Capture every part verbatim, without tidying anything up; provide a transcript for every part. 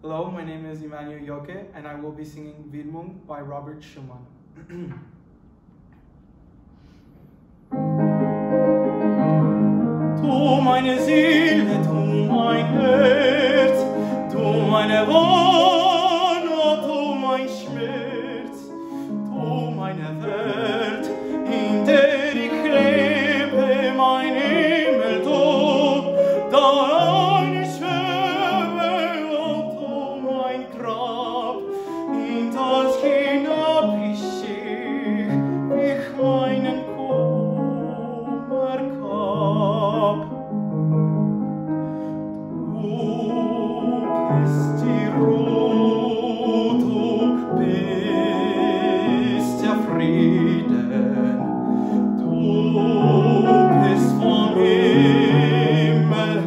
Hello, my name is Emmanuel Joke, and I will be singing Widmung by Robert Schumann. Du meine Seele, du mein Herz, du meine Wohnung, du mein Schmerz, du meine Welt, in der ich lebe, mein Himmel, du, dein ich schwebe, und du mein Grab, in das hinab ich ich, ich meinen Kummer gab. Du bist die Ruhe, du bist der Frieden, du bist vom Himmel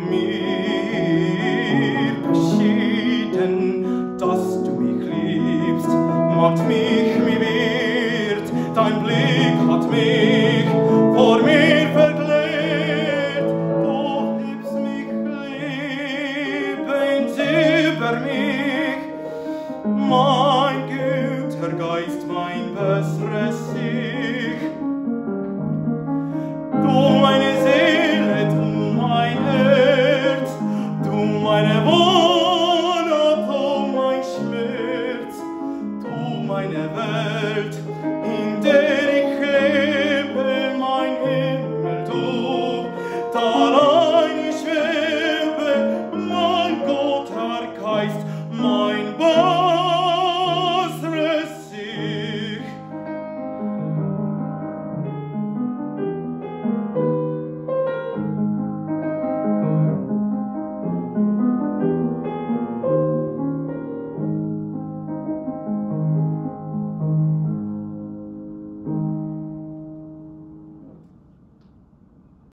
mir beschieden, dass du mich liebst, macht mich mir wert, dein Blick hat mich vor mir verklärt, du liebst mich lebend über mich, mein guter Geist, mein besseres